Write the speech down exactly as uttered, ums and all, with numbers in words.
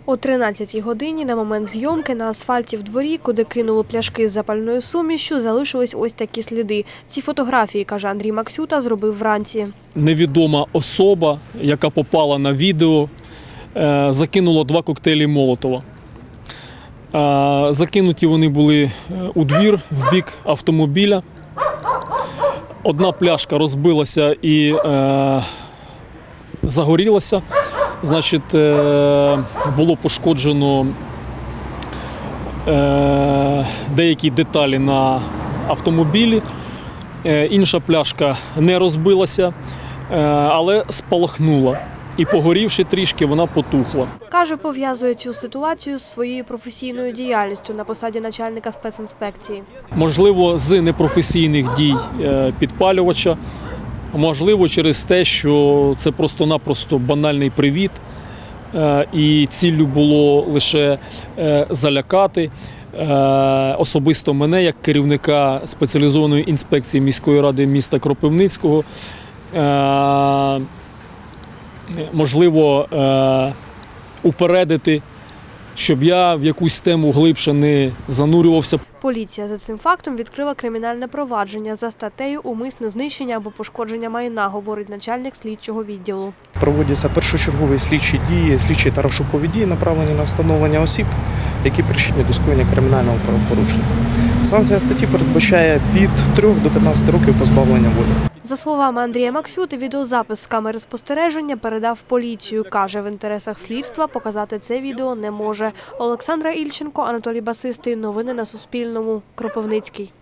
О тринадцятій годині на момент зйомки на асфальті в дворі, куди кинули пляшки з запальною сумішшю, залишились ось такі сліди. Ці фотографії, каже Андрій Максюта, зробив вранці. Невідома особа, яка попала на відео, закинула два коктейлі Молотова. Закинуті вони були у двір, в бік автомобіля. Одна пляшка розбилася і е, загорілася. Значить, е, було пошкоджено е, деякі деталі на автомобілі. Е, інша пляшка не розбилася, е, але спалахнула. І погорівши трішки, вона потухла. Каже, пов'язує цю ситуацію з своєю професійною діяльністю на посаді начальника спецінспекції. Можливо, з непрофесійних дій підпалювача, можливо, через те, що це просто-напросто банальний привід, і ціллю було лише залякати особисто мене, як керівника спеціалізованої інспекції міської ради міста Кропивницького. Можливо, упередити, щоб я в якусь тему глибше не занурювався. Поліція за цим фактом відкрила кримінальне провадження за статтею «Умисне знищення або пошкодження майна», говорить начальник слідчого відділу. Проводяться першочергові слідчі дії, слідчі та розшукові дії, направлені на встановлення осіб, які причетні до скоєння кримінального правопорушення. Санкція статті передбачає від трьох до п'ятнадцяти років позбавлення волі. За словами Андрія Максюти, відеозапис з камери спостереження передав в поліцію. Каже, в інтересах слідства показати це відео не може. Олександра Ільченко, Анатолій Басистий. Новини на Суспільному. Кропивницький.